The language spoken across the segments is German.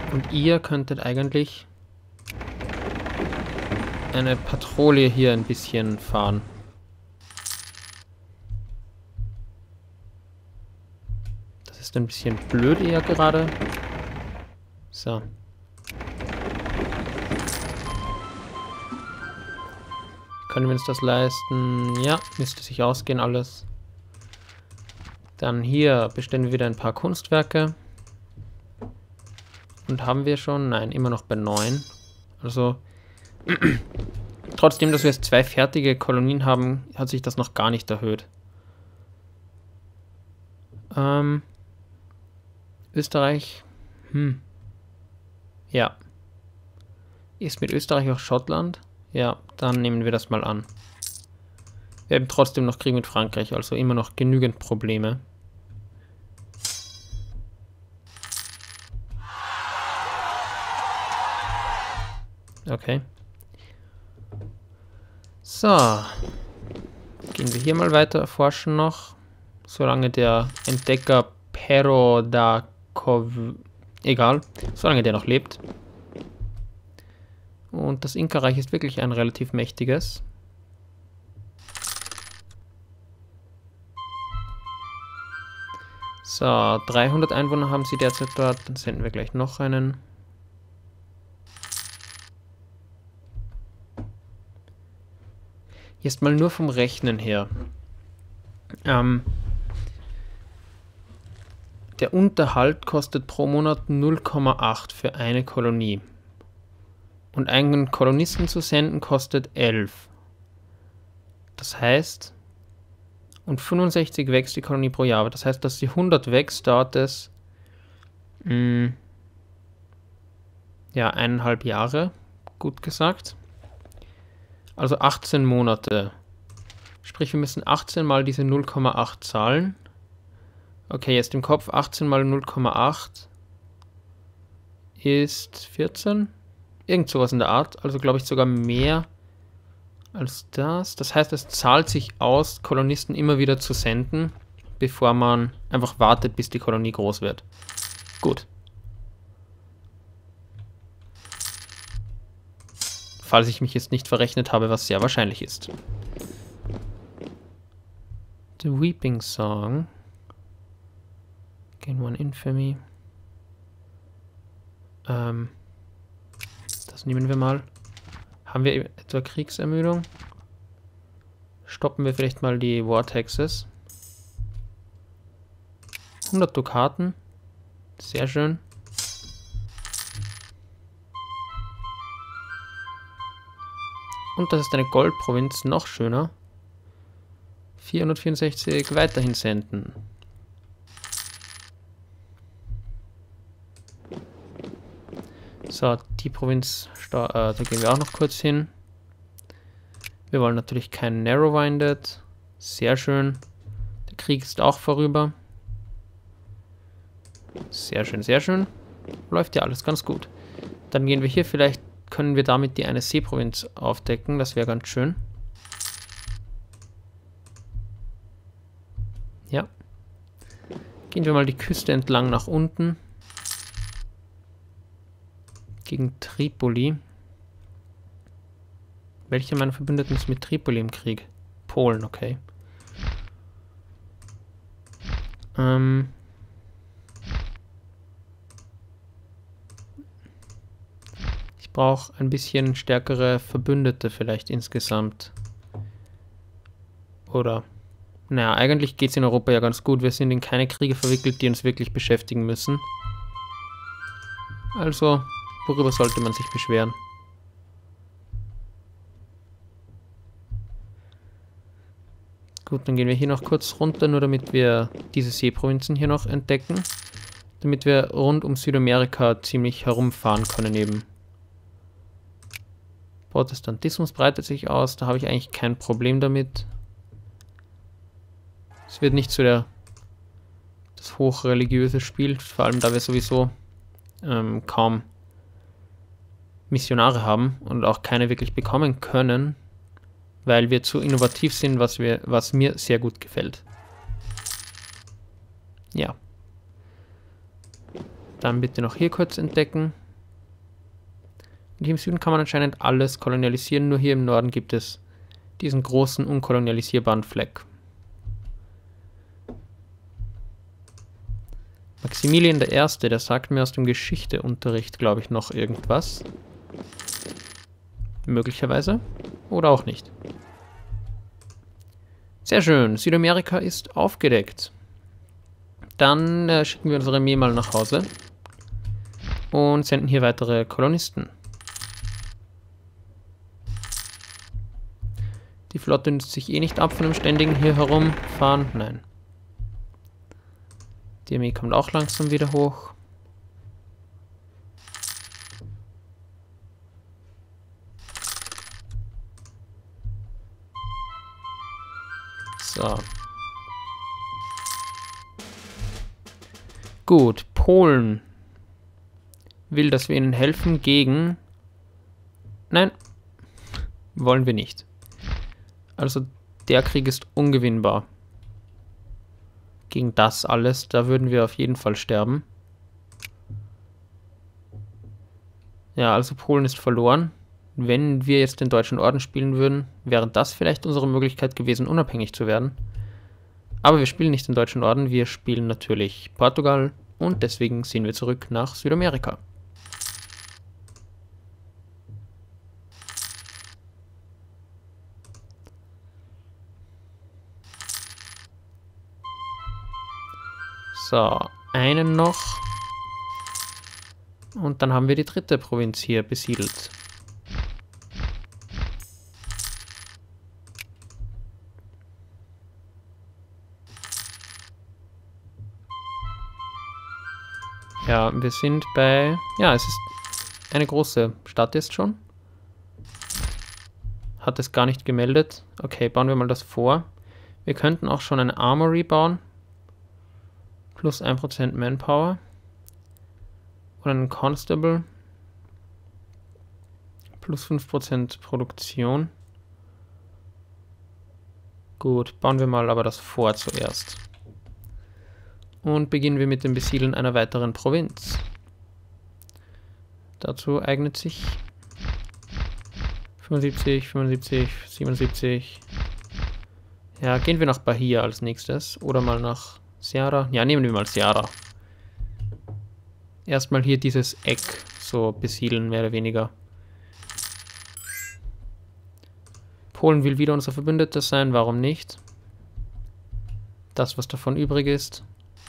Und ihr könntet eigentlich eine Patrouille hier ein bisschen fahren. Das ist ein bisschen blöd eher gerade. So. Können wir uns das leisten? Ja, müsste sich ausgehen alles. Dann hier bestellen wir wieder ein paar Kunstwerke. Und haben wir schon? Nein, immer noch bei 9. Also, trotzdem, dass wir jetzt 2 fertige Kolonien haben, hat sich das noch gar nicht erhöht. Österreich. Ja. Ist mit Österreich auch Schottland? Ja, dann nehmen wir das mal an. Wir haben trotzdem noch Krieg mit Frankreich, also immer noch genügend Probleme. Okay. So. Gehen wir hier mal weiter erforschen noch. Solange der Entdecker Perodakov... Egal. Solange der noch lebt. Und das Inka-Reich ist wirklich ein relativ mächtiges. So, 300 Einwohner haben sie derzeit dort. Dann senden wir gleich noch einen. Jetzt mal nur vom Rechnen her. Der Unterhalt kostet pro Monat 0,8 für eine Kolonie. Und einen Kolonisten zu senden kostet 11. Das heißt, und 65 wächst die Kolonie pro Jahr. Das heißt, dass sie 100 wächst, dauert es ja 1,5 Jahre, gut gesagt. Also 18 Monate. Sprich, wir müssen 18 mal diese 0,8 zahlen. Okay, jetzt im Kopf 18 mal 0,8 ist 14. Irgend sowas in der Art. Also glaube ich sogar mehr als das. Das heißt, es zahlt sich aus, Kolonisten immer wieder zu senden, bevor man einfach wartet, bis die Kolonie groß wird. Gut. Falls ich mich jetzt nicht verrechnet habe, was sehr wahrscheinlich ist. The Weeping Song. Gain one Infamy. Das nehmen wir mal. Haben wir etwa Kriegsermüdung? Stoppen wir vielleicht mal die War Taxes. 100 Dukaten. Sehr schön. Und das ist eine Goldprovinz, noch schöner. 464 weiterhin senden. So, die Provinz, da gehen wir auch noch kurz hin. Wir wollen natürlich keinen Narrow-Winded. Sehr schön. Der Krieg ist auch vorüber. Sehr schön, sehr schön. Läuft ja alles ganz gut. Dann gehen wir hier, vielleicht können wir damit die eine Seeprovinz aufdecken. Das wäre ganz schön. Ja. Gehen wir mal die Küste entlang nach unten. Gegen Tripoli. Welche meiner Verbündeten ist mit Tripoli im Krieg? Polen, okay. Ich brauche ein bisschen stärkere Verbündete vielleicht insgesamt. Oder... Naja, eigentlich geht es in Europa ja ganz gut. Wir sind in keine Kriege verwickelt, die uns wirklich beschäftigen müssen. Also... Worüber sollte man sich beschweren? Gut, dann gehen wir hier noch kurz runter, nur damit wir diese Seeprovinzen hier noch entdecken. Damit wir rund um Südamerika ziemlich herumfahren können eben. Protestantismus breitet sich aus, da habe ich eigentlich kein Problem damit. Es wird nicht so das hochreligiöse Spiel, vor allem da wir sowieso kaum Missionare haben und auch keine wirklich bekommen können, weil wir zu innovativ sind, was mir sehr gut gefällt. Ja. Dann bitte noch hier kurz entdecken. Und hier im Süden kann man anscheinend alles kolonialisieren, nur hier im Norden gibt es diesen großen, unkolonialisierbaren Fleck. Maximilian I., der sagt mir aus dem Geschichteunterricht, glaube ich, noch irgendwas. Möglicherweise. Oder auch nicht. Sehr schön. Südamerika ist aufgedeckt. Dann schicken wir unsere Armee mal nach Hause. Und senden hier weitere Kolonisten. Die Flotte nützt sich eh nicht ab von dem ständigen hier herumfahren. Nein. Die Armee kommt auch langsam wieder hoch. So. Gut, Polen will, dass wir ihnen helfen gegen... Nein, wollen wir nicht. Also der Krieg ist ungewinnbar. Gegen das alles, da würden wir auf jeden Fall sterben. Ja, also Polen ist verloren. Wenn wir jetzt den Deutschen Orden spielen würden, wäre das vielleicht unsere Möglichkeit gewesen, unabhängig zu werden. Aber wir spielen nicht den Deutschen Orden, wir spielen natürlich Portugal und deswegen ziehen wir zurück nach Südamerika. So, einen noch. Und dann haben wir die dritte Provinz hier besiedelt. Ja, wir sind bei... Ja, es ist eine große Stadt jetzt schon. Hat es gar nicht gemeldet. Okay, bauen wir mal das vor. Wir könnten auch schon eine Armory bauen. Plus 1% Manpower. Oder einen Constable. Plus 5% Produktion. Gut, bauen wir mal aber das vor zuerst. Und beginnen wir mit dem Besiedeln einer weiteren Provinz. Dazu eignet sich 75, 75, 77. Ja, gehen wir nach Bahia als nächstes. Oder mal nach Ceará. Ja, nehmen wir mal Ceará. Erstmal hier dieses Eck so besiedeln, mehr oder weniger. Polen will wieder unser Verbündeter sein, warum nicht? Das, was davon übrig ist.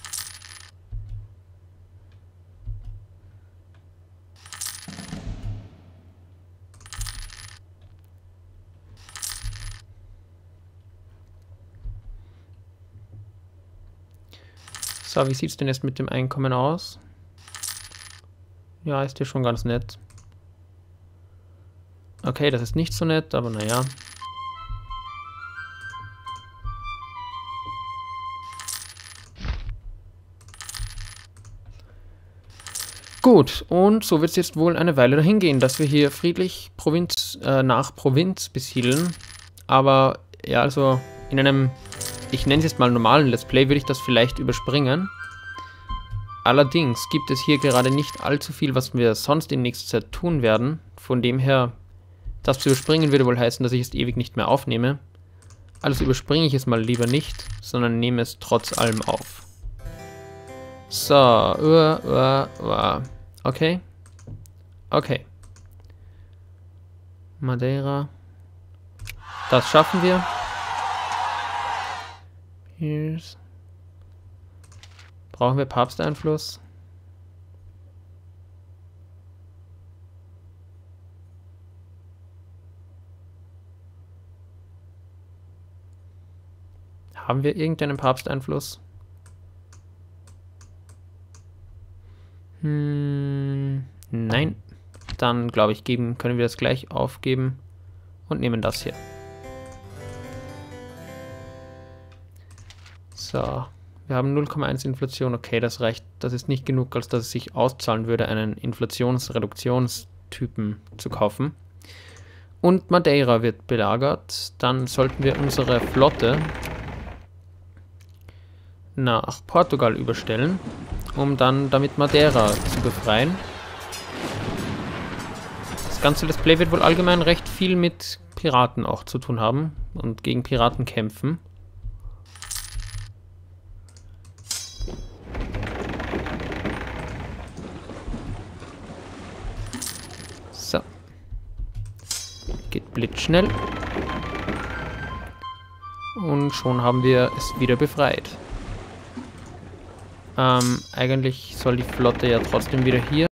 So, wie sieht es denn jetzt mit dem Einkommen aus? Ja, ist ja schon ganz nett. Okay, das ist nicht so nett, aber naja. Gut, und so wird es jetzt wohl eine Weile dahin gehen, dass wir hier friedlich Provinz nach Provinz besiedeln. Aber ja, also in einem, ich nenne es jetzt mal normalen Let's Play, würde ich das vielleicht überspringen. Allerdings gibt es hier gerade nicht allzu viel, was wir sonst in nächster Zeit tun werden. Von dem her, das zu überspringen würde wohl heißen, dass ich es ewig nicht mehr aufnehme. Also überspringe ich es mal lieber nicht, sondern nehme es trotz allem auf. So, okay. Okay. Madeira. Das schaffen wir. Here's. Brauchen wir Papsteinfluss? Haben wir irgendeinen Papsteinfluss? Nein. Dann, glaube ich, können wir das gleich aufgeben und nehmen das hier. So. Wir haben 0,1 Inflation. Okay, das reicht. Das ist nicht genug, als dass es sich auszahlen würde, einen Inflationsreduktionstypen zu kaufen. Und Madeira wird belagert. Dann sollten wir unsere Flotte nach Portugal überstellen, um dann damit Madeira zu befreien. Das Das ganze Let's Play wird wohl allgemein recht viel mit Piraten auch zu tun haben und gegen Piraten kämpfen. So. Geht blitzschnell. Und schon haben wir es wieder befreit. Eigentlich soll die Flotte ja trotzdem wieder hier